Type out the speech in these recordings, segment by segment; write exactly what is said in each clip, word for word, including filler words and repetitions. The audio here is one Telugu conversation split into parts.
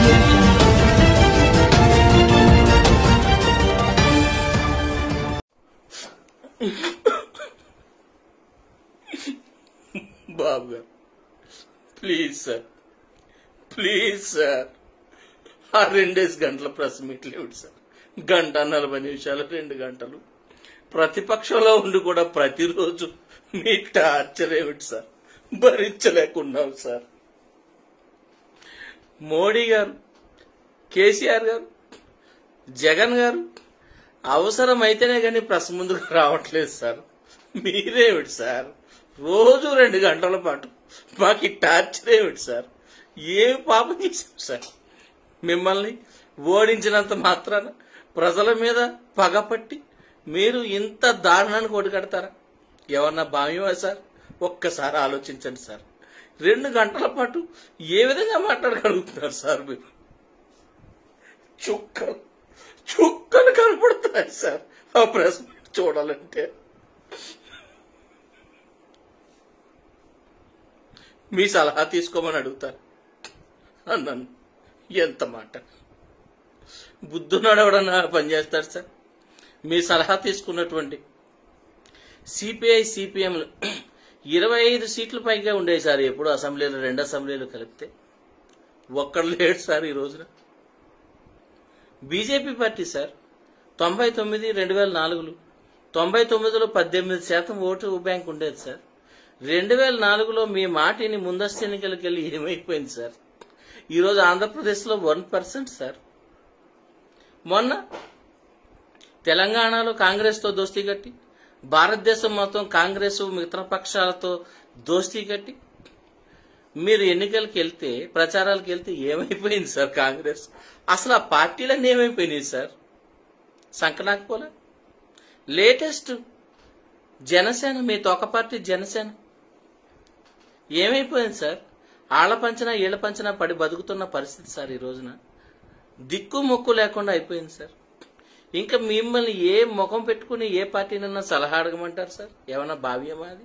బాబు గారు ప్లీజ్ సార్ ప్లీజ్ సార్ ఆ రెండేసి గంటల ప్రెస్ మీట్ లేవుడు సార్. గంట నలభై నిమిషాలు రెండు గంటలు ప్రతిపక్షంలో ఉండి కూడా ప్రతిరోజు మీ టార్చర్ ఏమిటి సార్? భరించలేకున్నాం సార్. మోడీ గారు, కేసీఆర్ గారు, జగన్ గారు అవసరమైతేనే కానీ ప్రెస్ ముందుకు రావట్లేదు సార్. మీరేమిటి సార్ రోజు రెండు గంటల పాటు మాకు టార్చర్ ఏమిటి సార్? ఏమి పాపం చేశాం సార్? మిమ్మల్ని ఓడించినంత మాత్రాన ప్రజల మీద పగపట్టి మీరు ఇంత దారుణానికి ఒడిగడతారా? ఏమన్నా భావ్యమా సార్? ఒక్కసారి ఆలోచించండి సార్. రెండు గంటల పాటు ఏ విధంగా మాట్లాడగలుగుతున్నారు సార్? మీరు చుక్కలు చుక్కలు కనపడుతున్నాయి సార్ ఆ ప్రెస్ మీట్ చూడాలంటే. మీ సలహా తీసుకోమని అడుగుతారు అన్నాను. ఎంత మాట! బుద్ధున్నాడు ఎవడన్నా పనిచేస్తాడు సార్? మీ సలహా తీసుకున్నటువంటి సిపిఐ సిపిఎంలు ఇరవై ఐదు సీట్ల పైగా ఉండేవి సార్ ఎప్పుడు అసెంబ్లీలో, రెండు అసెంబ్లీలు కలిపితే. ఒక్కడు లేడు సార్ ఈ రోజున. బీజేపీ పార్టీ సార్ తొంభై తొమ్మిది రెండు వేల నాలుగులో తొంభై తొమ్మిదిలో పద్దెనిమిది శాతం ఓటు బ్యాంక్ ఉండేది సార్. రెండు వేల నాలుగులో మీ మాటిని ముందస్తు ఎన్నికలకు వెళ్ళి ఏమైపోయింది సార్? ఈరోజు ఆంధ్రప్రదేశ్లో వన్ పర్సెంట్ సార్. మొన్న తెలంగాణలో కాంగ్రెస్తో దోస్తీ కట్టి, భారతదేశం మొత్తం కాంగ్రెస్ మిత్రపక్షాలతో దోస్తీ కట్టి మీరు ఎన్నికలకు వెళ్తే, ప్రచారాలకు వెళ్తే ఏమైపోయింది సార్ కాంగ్రెస్? అసలు ఆ పార్టీలన్నీ ఏమైపోయినాయి సార్? సంకనాకపోలే. లేటెస్ట్ జనసేన, మీ తొక్క పార్టీ జనసేన ఏమైపోయింది సార్? ఆళ్ల పంచనా ఈళ్ల పంచనా పడి బతుకుతున్న పరిస్థితి సార్. ఈ రోజున దిక్కు మొక్కు లేకుండా అయిపోయింది సార్. ఇంకా మిమ్మల్ని ఏ ముఖం పెట్టుకుని ఏ పార్టీనన్నా సలహా అడగమంటారు సార్? ఏమన్నా భావ్యమా అది?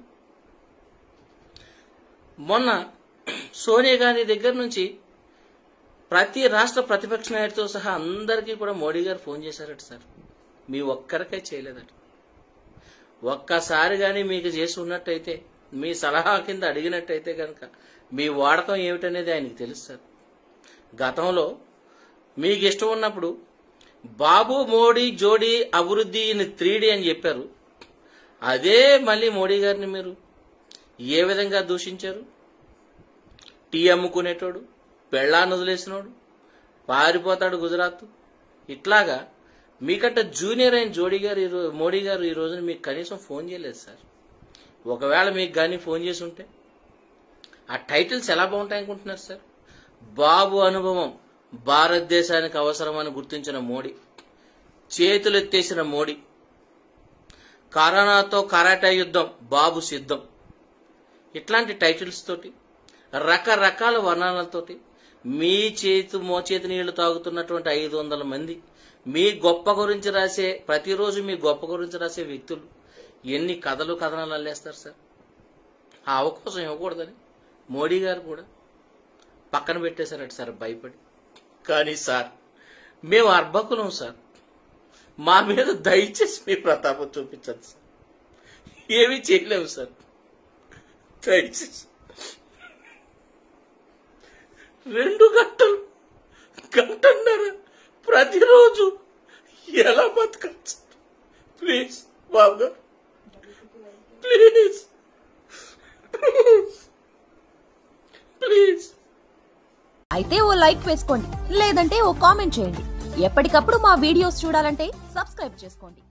మొన్న సోనియా గాంధీ దగ్గర నుంచి ప్రతి రాష్ట్ర ప్రతిపక్ష నాయకుడితో సహా అందరికీ కూడా మోడీ గారు ఫోన్ చేశారట సార్. మీ ఒక్కరికే చేయలేదట. ఒక్కసారి కానీ మీకు చేసి ఉన్నట్టయితే, మీ సలహా కింద అడిగినట్టయితే కనుక మీ వాడకం ఏమిటనేది ఆయనకి తెలుసు సార్. గతంలో మీకు ఇష్టం ఉన్నప్పుడు బాబు మోడీ జోడీ అభివృద్ధి త్రీ డి అని చెప్పారు. అదే మళ్ళీ మోడీ గారిని మీరు ఏ విధంగా దూషించారు? టీ అమ్ముకునేటోడు, పెళ్ళాన్ని వదిలేసినోడు, పారిపోతాడు గుజరాత్. ఇట్లాగా మీకంటే జూనియర్ అయిన జోడీ గారు ఈరోజు మోడీ గారు ఈ రోజున మీకు కనీసం ఫోన్ చేయలేదు సార్. ఒకవేళ మీకు కానీ ఫోన్ చేసి ఉంటే ఆ టైటిల్స్ ఎలా బాగుంటాయి అనుకుంటున్నారు సార్? బాబు అనుభవం భారతదేశానికి అవసరమని గుర్తించిన మోడీ, చేతులు ఎత్తేసిన మోడీ, కరోనాతో కరాటే యుద్ధం బాబు సిద్ధం, ఇట్లాంటి టైటిల్స్ తోటి రకరకాల వర్ణాలతోటి మీ చేతు మోచేతి నీళ్లు తాగుతున్నటువంటి ఐదు వందల మంది మీ గొప్ప గురించి రాసే, ప్రతిరోజు మీ గొప్ప గురించి రాసే వ్యక్తులు ఎన్ని కథలు కథనాలు అల్లేస్తారు సార్? ఆ అవకాశం ఇవ్వకూడదని మోడీ గారు కూడా పక్కన పెట్టేశారట సార్ భయపడి. కానీ సార్ మేము అర్భకులం సార్. మా మీద దయచేసి మీ ప్రతాపం చూపించదు సార్. ఏమీ చేయలేము సార్. దయచేసి రెండు గంటలు గంటన్నర ప్రతిరోజు ఎలా బతకచ్చు? ప్లీజ్ బాబు గారు, ప్లీజ్ ప్లీజ్. అయితే ఓ లైక్ వేసుకోండి, లేదంటే ఓ కామెంట్ చేయండి. ఎప్పటికప్పుడు మా వీడియోస్ చూడాలంటే సబ్స్క్రైబ్ చేసుకోండి.